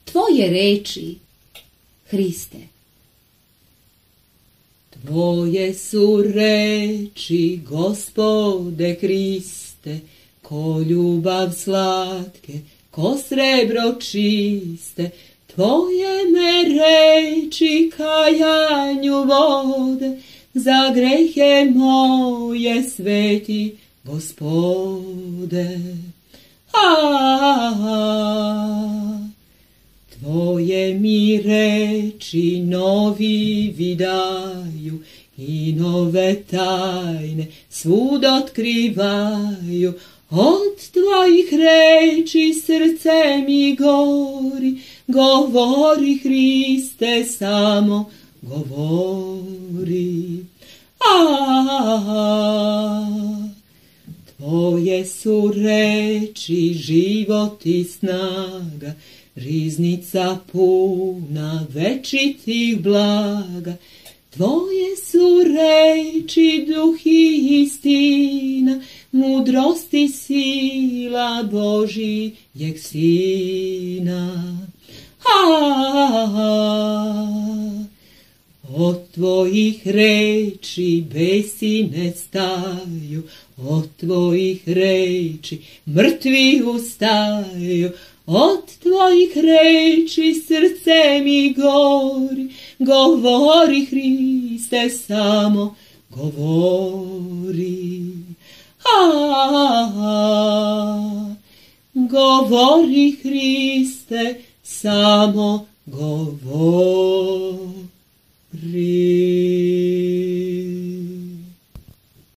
tvoje reči, Hriste. Tvoje su reči, Gospode Hriste, ko ljubav slatke, ko srebro čiste. Tvoje me reči kajanju vode, za grehe moje sveti Gospode. Tvoje mi reči novi vidaju i nove tajne svud otkrivaju. Od tvojih reči srce mi gori, govori Hriste, samo govori. Tvoje su reči život i snaga, riznica puna večitih blaga. Tvoje su reči duh i istina, mudrost i sila Božijeg Sina. Od tvojih reči besine staju, od tvojih reči mrtvi ustaju. Od tvojih reči srce mi gori, govori Hriste, samo govori. Govori Hriste, samo govori.